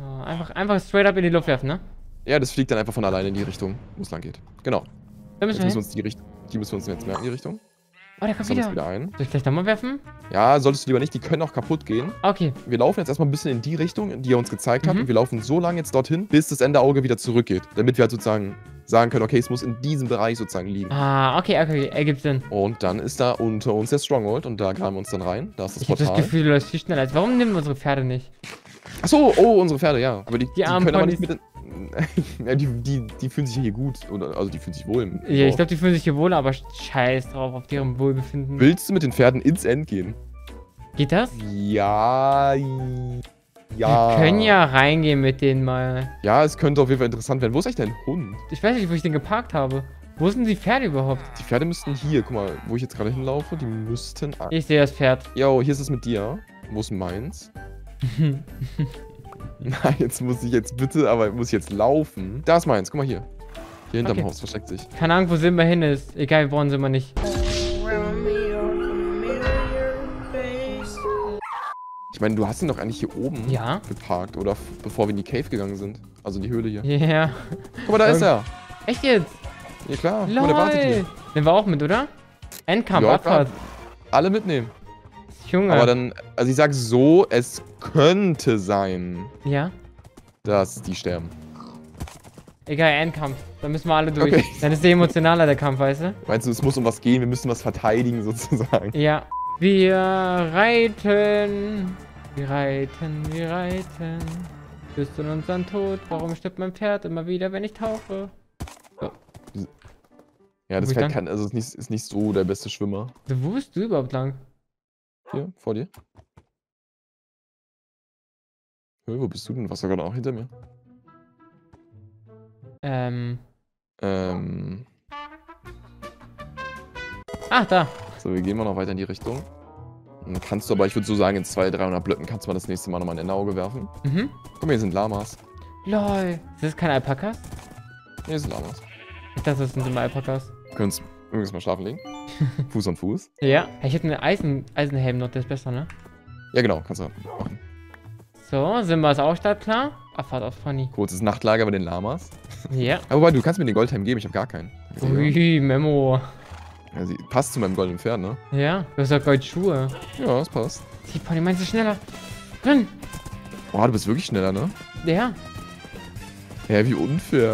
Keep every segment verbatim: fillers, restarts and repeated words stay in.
Oh, einfach, einfach straight up in die Luft werfen, ne? Ja, das fliegt dann einfach von alleine in die Richtung, wo es lang geht. Genau. Da müssen Jetzt wir müssen wir hin. uns die Richtung. Die müssen wir uns jetzt merken, die Richtung. Oh, der kommt Sammelst wieder. wieder ein. Soll ich gleich nochmal werfen? Ja, solltest du lieber nicht, die können auch kaputt gehen. Okay. Wir laufen jetzt erstmal ein bisschen in die Richtung, die er uns gezeigt hat. Mhm. Und wir laufen so lange jetzt dorthin, bis das Enderauge wieder zurückgeht. Damit wir halt sozusagen sagen können, okay, es muss in diesem Bereich sozusagen liegen. Ah, okay, okay, ergibt Sinn. Und dann ist da unter uns der Stronghold und da graben wir uns dann rein. Da ist das Ich hab Portal. das Gefühl, du läufst viel schneller als. Warum nehmen wir unsere Pferde nicht? Achso, oh, unsere Pferde, ja. Aber die, die, armen können aber Ponys. nicht mit in... ja, die, die, die fühlen sich hier gut. Oder, also die fühlen sich wohl. Im Ja, ich Dorf. glaube, die fühlen sich hier wohl, aber scheiß drauf, auf deren Wohlbefinden. Willst du mit den Pferden ins End gehen? Geht das? Ja. Ja. Wir können ja reingehen mit denen mal. Ja, es könnte auf jeden Fall interessant werden. Wo ist eigentlich dein Hund? Ich weiß nicht, wo ich den geparkt habe. Wo sind die Pferde überhaupt? Die Pferde müssten hier, guck mal, wo ich jetzt gerade hinlaufe, die müssten... an- Ich sehe das Pferd. Jo, hier ist es mit dir. Wo ist meins? Nein, jetzt muss ich jetzt bitte, aber muss ich jetzt laufen. Da ist meins, guck mal hier. Hier hinterm Okay. Haus versteckt sich. Keine Ahnung, wo Simba hin ist. Egal, wo Simba nicht. Ich meine, du hast ihn doch eigentlich hier oben Ja? geparkt, oder? f- Bevor wir in die Cave gegangen sind. Also in die Höhle hier. Ja. Guck mal, da ist er. Echt jetzt? Ja klar, guck mal, der wartet Lol. hier. Nehmen wir auch mit, oder? Endkampf, Ja, Abfahrt. Alle mitnehmen. Junge. Aber dann, also ich sag so, es könnte sein, Ja? dass die sterben. Egal, Endkampf. Da müssen wir alle durch. Okay. Dann ist der emotionaler, der Kampf, weißt du? Meinst du, es muss um was gehen, wir müssen was verteidigen sozusagen? Ja. Wir reiten. Wir reiten, wir reiten. Bis zu unserem Tod. Warum stirbt mein Pferd immer wieder, wenn ich tauche? Ja, das Wo ich Pferd lang? kann, also ist nicht, ist nicht so der beste Schwimmer. Wo bist du überhaupt lang? Hier, vor dir. Hö, wo bist du denn? Warst du gerade auch hinter mir? Ähm. Ähm, Ah, da. so, wir gehen mal noch weiter in die Richtung. Und dann kannst du aber, ich würde so sagen, in zweihundert, dreihundert Blöcken kannst du mal das nächste Mal nochmal ein Enderauge werfen. Mhm. Guck mal, hier sind Lamas. Lol. Ist das keine Alpakas? Hier sind Lamas. Ich dachte, das sind immer Alpakas. Wir können uns übrigens mal schlafen legen. Fuß an Fuß. Ja. Ich hätte einen Eisen Eisenhelm noch, der ist besser, ne? Ja, genau, kannst du machen. So, Simba ist auch startklar. Abfahrt auf Pony. Kurzes Nachtlager bei den Lamas. Ja. Aber wobei, du kannst mir den Goldhelm geben, ich habe gar keinen. Ui, Memo. Ja, sie passt zu meinem goldenen Pferd, ne? Ja, du hast doch Goldschuhe. Ja, das passt. Die Pony, meinst du schneller? Renn! Boah, du bist wirklich schneller, ne? Ja. Hä, wie unfair.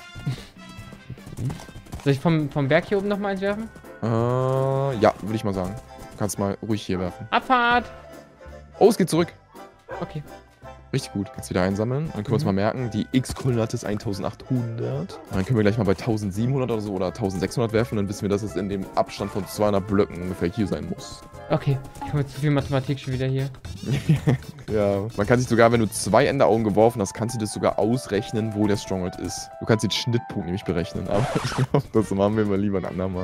Soll ich vom, vom Berg hier oben noch mal eins werfen? Äh, ja, würde ich mal sagen. Du kannst mal ruhig hier werfen. Abfahrt! Oh, es geht zurück. Okay. Richtig gut. Kannst wieder einsammeln. Dann können wir uns Mhm. mal merken, die X-Koordinate ist eintausendachthundert. Dann können wir gleich mal bei tausendsiebenhundert oder so oder tausendsechshundert werfen. Dann wissen wir, dass es in dem Abstand von zweihundert Blöcken ungefähr hier sein muss. Okay. Ich habe zu viel Mathematik schon wieder hier. Ja, man kann sich sogar, wenn du zwei Enderaugen geworfen hast, kannst du das sogar ausrechnen, wo der Stronghold ist. Du kannst den Schnittpunkt nämlich berechnen, aber ich glaube, das machen wir mal lieber ein andermal.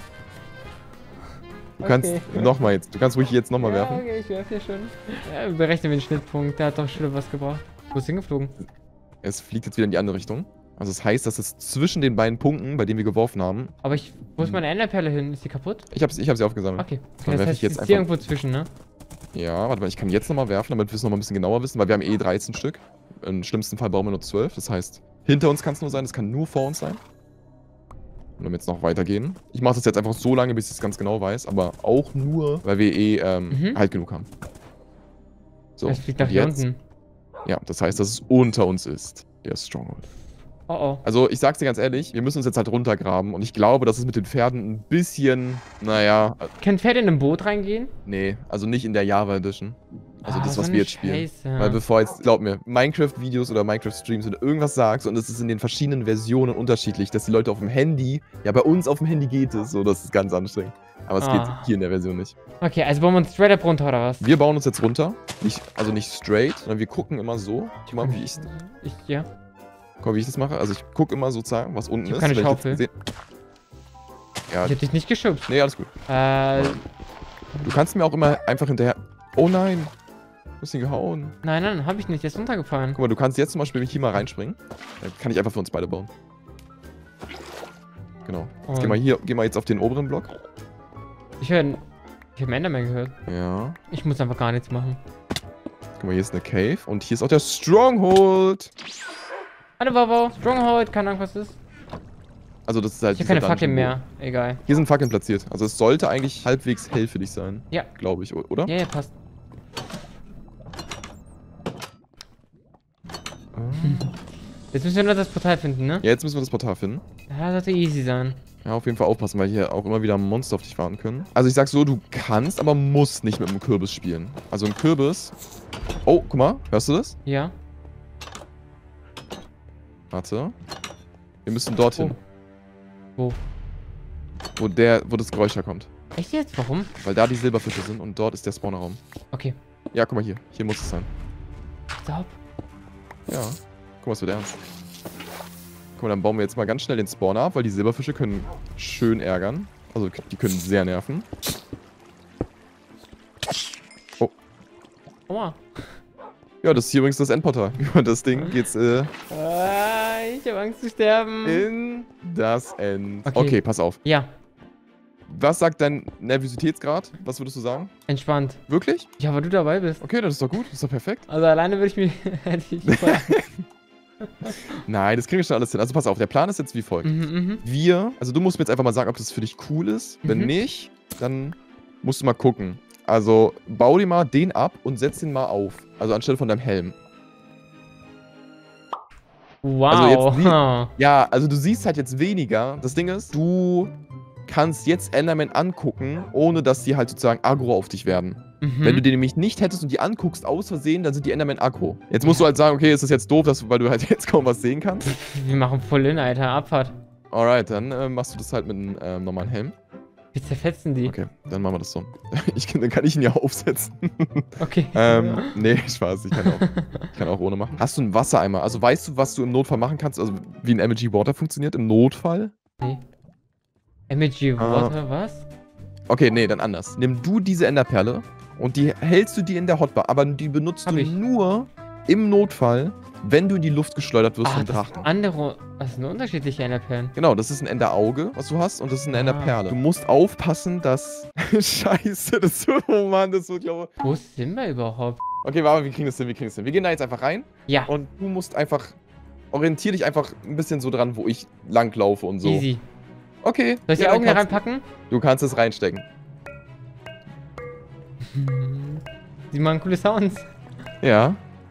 Du kannst Okay. nochmal jetzt, du kannst ruhig jetzt nochmal Ja, werfen. okay, ich werfe hier schon. Ja, berechnen wir den Schnittpunkt. Der hat doch schon was gebracht. Wo ist hingeflogen? Es fliegt jetzt wieder in die andere Richtung. Also das heißt, dass es zwischen den beiden Punkten, bei denen wir geworfen haben, Aber ich. Wo ist meine Enderperle hin? Ist die kaputt? ich habe ich hab sie aufgesammelt. Okay. Dann Okay, das werfe heißt, ich jetzt ist hier einfach- irgendwo zwischen, ne? Ja, warte mal, ich kann jetzt nochmal werfen, damit wir es nochmal ein bisschen genauer wissen, weil wir haben eh dreizehn Stück. Im schlimmsten Fall brauchen wir nur zwölf. Das heißt, hinter uns kann es nur sein, es kann nur vor uns sein. Und wenn wir jetzt noch weitergehen. Ich mache das jetzt einfach so lange, bis ich es ganz genau weiß, aber auch nur, weil wir eh ähm, Mhm. halt genug haben. So, Es fliegt nach und hier jetzt, unten. ja, das heißt, dass es unter uns ist, der Stronghold. Oh oh. Also, ich sag's dir ganz ehrlich, wir müssen uns jetzt halt runtergraben und ich glaube, dass es mit den Pferden ein bisschen, naja, äh, Kann Pferd in ein Boot reingehen? nee, also nicht in der Java Edition. Also Ah, das, so was eine wir jetzt spielen. Scheiße. Weil bevor jetzt, glaub mir, Minecraft-Videos oder Minecraft-Streams oder irgendwas sagst und es ist in den verschiedenen Versionen unterschiedlich, dass die Leute auf dem Handy, ja bei uns auf dem Handy geht es, so das ist ganz anstrengend. Aber es Ah. geht hier in der Version nicht. Okay, also bauen wir uns straight up runter, oder was? Wir bauen uns jetzt runter, nicht, also nicht straight, sondern wir gucken immer so. Guck mal, wie ich, Ich, ja. guck mal, wie ich das mache. Also ich guck immer sozusagen, was unten Ich hab ist. keine wenn Schaufel. Ich jetzt gesehen- ja, Ich hab dich nicht geschubst. nee, alles gut. Äh, Du kannst mir auch immer einfach hinterher... Oh nein! Du hast ihn gehauen. nein, nein, hab ich nicht. Der ist runtergefallen. Guck mal, du kannst jetzt zum Beispiel hier mal reinspringen. Dann kann ich einfach für uns beide bauen. Genau. Jetzt geh Und- mal hier, geh mal jetzt auf den oberen Block. Ich höre... Ich hab einen Enderman gehört. Ja. Ich muss einfach gar nichts machen. Guck mal, hier ist eine Cave. Und hier ist auch der Stronghold. Hallo, Babo. Stronghold. Keine Ahnung, was das ist. Also das ist halt Ich habe keine dieser Fackeln Dungeon, mehr. Egal. Hier sind Fackeln platziert. Also es sollte eigentlich halbwegs hell für dich sein. Ja. Glaube ich, oder? Ja, ja, passt. Jetzt müssen wir nur das Portal finden, ne? Ja, jetzt müssen wir das Portal finden. Ja, das sollte easy sein. Ja, auf jeden Fall aufpassen, weil hier auch immer wieder Monster auf dich warten können. Also ich sag so, du kannst, aber musst nicht mit einem Kürbis spielen. Also ein Kürbis... Oh, guck mal, hörst du das? Ja. Warte. Wir müssen dorthin. Wo? Wo, der, wo das Geräusch herkommt. Echt jetzt? Warum? Weil da die Silberfische sind und dort ist der Spawnerraum. Okay. Ja, guck mal hier. Hier muss es sein. Stop. Ja. Guck mal, es wird ernst. Guck mal, dann bauen wir jetzt mal ganz schnell den Spawner ab, weil die Silberfische können schön ärgern. Also, die können sehr nerven. Oh. Aua. Ja, das ist hier übrigens das Endportal. Über das Ding geht's äh, Ah, ich hab Angst zu sterben. in das End. Okay. Okay, pass auf. Ja, Was sagt dein Nervositätsgrad? Was würdest du sagen? entspannt. Wirklich? Ja, weil du dabei bist. Okay, das ist doch gut. Das ist doch perfekt. Also alleine würde ich mir... hätte ich voll Angst. Nein, das kriegen wir schon alles hin. Also pass auf, der Plan ist jetzt wie folgt. mhm, mhm. Wir, also du musst mir jetzt einfach mal sagen, ob das für dich cool ist. Wenn Mhm. nicht, dann musst du mal gucken. Also bau dir mal den ab und setz den mal auf. Also anstelle von deinem Helm. Wow. Also jetzt nie- ha. Ja, also du siehst halt jetzt weniger. Das Ding ist, du kannst jetzt Enderman angucken, ohne dass die halt sozusagen aggro auf dich werden. Mhm. Wenn du die nämlich nicht hättest und die anguckst aus Versehen, dann sind die Enderman aggro. Jetzt musst du halt sagen, okay, ist das jetzt doof, dass, weil du halt jetzt kaum was sehen kannst. Wir machen voll in, Alter. Abfahrt. Alright, dann äh, machst du das halt mit einem ähm, normalen Helm. Wir zerfetzen die. Okay, dann machen wir das so. Ich, dann kann ich ihn ja aufsetzen. Okay. ähm, nee, Spaß, ich kann, auch, ich kann auch ohne machen. Hast du einen Wassereimer? Also weißt du, was du im Notfall machen kannst? Also wie ein M G Water funktioniert im Notfall? Nee. M G Water, was? Okay, nee, dann anders. Nimm du diese Enderperle und die hältst du dir in der Hotbar, aber die benutzt Hab du ich. nur im Notfall, wenn du in die Luft geschleudert wirst Ah, vom das Drachen. andere... Das sind unterschiedliche Enderperlen. Genau, das ist ein Enderauge, was du hast, und das ist eine Ah. Enderperle. Du musst aufpassen, dass... Scheiße, das ist so... Oh Mann, das ist so, glaube Wo sind wir überhaupt? Okay, warte, wir kriegen das hin, wir kriegen das hin. Wir gehen da jetzt einfach rein. Ja, Und du musst einfach, orientier dich einfach ein bisschen so dran, wo ich langlaufe und so. easy. Okay. Soll ich die ja, dann Augen da kannst- reinpacken? Du kannst es reinstecken. Hm. Die machen coole Sounds. Ja.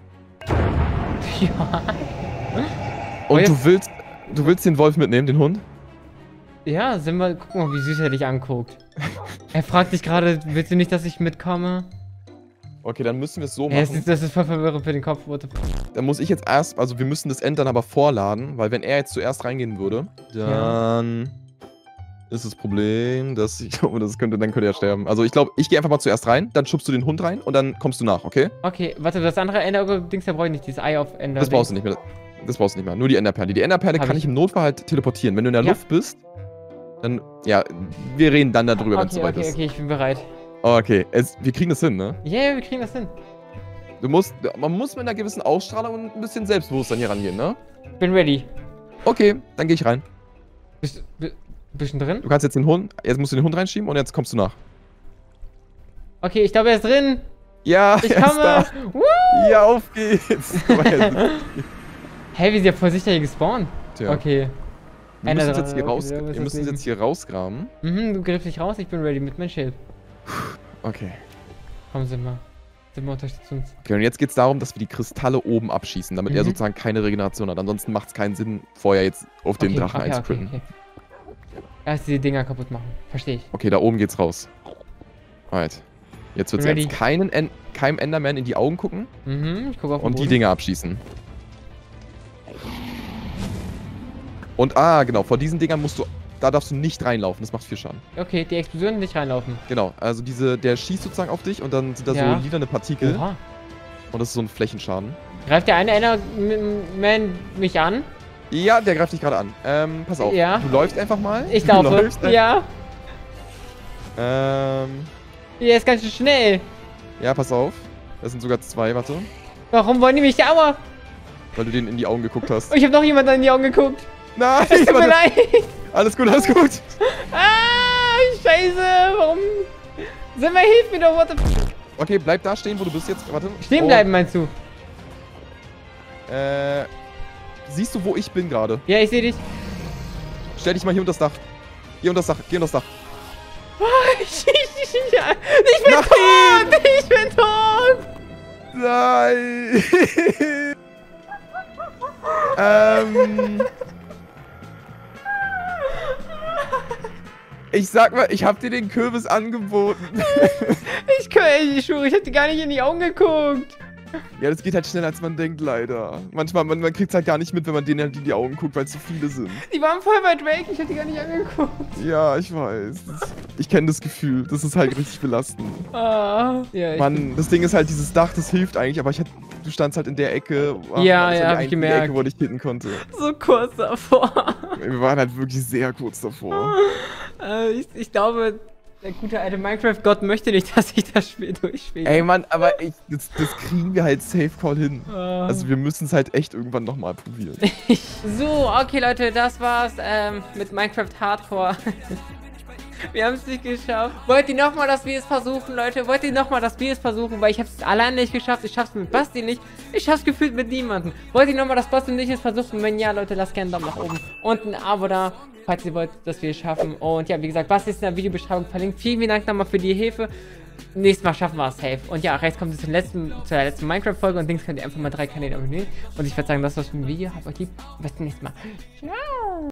Ja. Und jetzt- du willst, du willst den Wolf mitnehmen, den Hund? Ja, sind wir... Guck mal, wie süß er dich anguckt. Er fragt dich gerade, willst du nicht, dass ich mitkomme? Okay, dann müssen wir es so Ja, das, machen. ist, das ist voll verwirrend für den Kopf. What the f- Dann muss ich jetzt erst, also wir müssen das End dann aber vorladen, weil wenn er jetzt zuerst reingehen würde, dann ist das Problem, dass ich glaube, das könnte, dann könnte er sterben. Also ich glaube, ich gehe einfach mal zuerst rein, dann schubst du den Hund rein und dann kommst du nach, okay? Okay, warte, das andere Ender-Dings, da brauche ich nicht. Dieses Eye auf Ender. Das brauchst du nicht mehr. Das brauchst du nicht mehr. Nur die Enderperle. Die Enderperle Hab kann ich. ich im Notfall halt teleportieren. Wenn du in der Ja. Luft bist, dann, ja, wir reden dann darüber, wenn es Okay, soweit okay, ist. okay, ich bin bereit. Okay, es, wir kriegen das hin, ne? Ja, yeah, wir kriegen das hin. Du musst, man muss mit einer gewissen Ausstrahlung und ein bisschen Selbstbewusstsein hier rangehen, ne? Ich bin ready. Okay, dann gehe ich rein. Bist du bisschen drin? Du kannst jetzt den Hund, jetzt musst du den Hund reinschieben und jetzt kommst du nach. Okay, ich glaube, er ist drin. Ja, Ich er ist komme. da. Woo! Ja, auf geht's. Hä, wie ist der voll sicher hier gespawnt? Tja, Okay. wir Einer müssen dran, jetzt hier okay, raus, da muss wir das müssen Leben. jetzt hier rausgraben. Mhm, du griffst dich raus, ich bin ready mit meinem Schild. Okay. Komm, Simba. Simba unterstützt uns. Okay, und jetzt geht's darum, dass wir die Kristalle oben abschießen, damit er Mhm. sozusagen keine Regeneration hat. Ansonsten macht es keinen Sinn, vorher jetzt auf den okay, Drachen okay, okay, einzukritten. okay. Erst die Dinger kaputt machen. Verstehe ich. Okay, da oben geht's raus. Alright. Jetzt wird's Ready. jetzt keinen en keinem Enderman in die Augen gucken Mhm, ich gucke auf den und die Boden. Dinger abschießen. Und, ah, genau, vor diesen Dingern musst du, da darfst du nicht reinlaufen, das macht viel Schaden. Okay, die Explosionen nicht reinlaufen. Genau, also diese, der schießt sozusagen auf dich und dann sind da Ja. so lilane Partikel Oha. und das ist so ein Flächenschaden. Greift der eine Enderman mich an? Ja, der greift dich gerade an. Ähm, pass auf. Ja. Du läufst einfach mal. Ich Du laufe. läufst ein- Ja. Ähm, Der ist ganz schön schnell. ja, pass auf. Das sind sogar zwei, warte. Warum wollen die mich aua? Weil du denen in die Augen geguckt hast. Oh, ich habe noch jemanden in die Augen geguckt. Nein, Es tut mir warte. leid. Alles gut, alles gut. Ah, scheiße. Warum? Simba, hilf mir doch. What the f Okay, bleib da stehen, wo du bist jetzt. Warte. Stehen bleiben, meinst du? Äh, siehst du, wo ich bin gerade? Ja, ich sehe dich. Stell dich mal hier unter das Dach. Hier unter das Dach, geh unter das Dach. Ich, ich, ich, ich bin Nein! tot! Ich bin tot! Nein! ähm... Ich sag mal, ich hab dir den Kürbis angeboten. Ich, ich, ich schwöre, ich hab dir gar nicht in die Augen geguckt. Ja, das geht halt schneller, als man denkt, leider. Manchmal, man, man kriegt's halt gar nicht mit, wenn man denen halt in die Augen guckt, weil es zu viele sind. Die waren voll weit weg, ich hab die gar nicht angeguckt. Ja, ich weiß. Das, ich kenne das Gefühl. Das ist halt richtig belastend. Ah, ja, ich Mann, das Ding ist halt, dieses Dach, das hilft eigentlich, aber ich hab, du standst halt in der Ecke. Ach, Ja, Mann, das ja, war hab die ich einzige gemerkt. Ecke, wo ich hitten konnte. so kurz davor. Wir waren halt wirklich sehr kurz davor. äh, ich, ich glaube, der gute alte Minecraft-Gott möchte nicht, dass ich das Spiel durchspiele. Ey, Mann, aber ich, das, das kriegen wir halt Safe Call hin. Ah. Also wir müssen es halt echt irgendwann nochmal probieren. So, okay, Leute, das war's ähm, mit Minecraft Hardcore. Wir haben es nicht geschafft. Wollt ihr nochmal, dass wir es versuchen, Leute? Wollt ihr nochmal, dass wir es versuchen? Weil ich habe es alleine nicht geschafft. Ich schaff's mit Basti nicht. Ich schaff's gefühlt mit niemandem. Wollt ihr nochmal, dass Basti und ich es versuchen? Wenn ja, Leute, lasst gerne einen Daumen nach oben und ein Abo da, falls ihr wollt, dass wir es schaffen. Und ja, wie gesagt, Basti ist in der Videobeschreibung verlinkt. Vielen, vielen Dank nochmal für die Hilfe. Nächstes Mal schaffen wir es safe. Und ja, rechts kommt es zur letzten, zur letzten Minecraft-Folge und Dings könnt ihr einfach mal drei Kanäle abonnieren. Und ich würde sagen, das war's für ein Video. Habt euch lieb. Bis zum nächsten Mal. Ciao.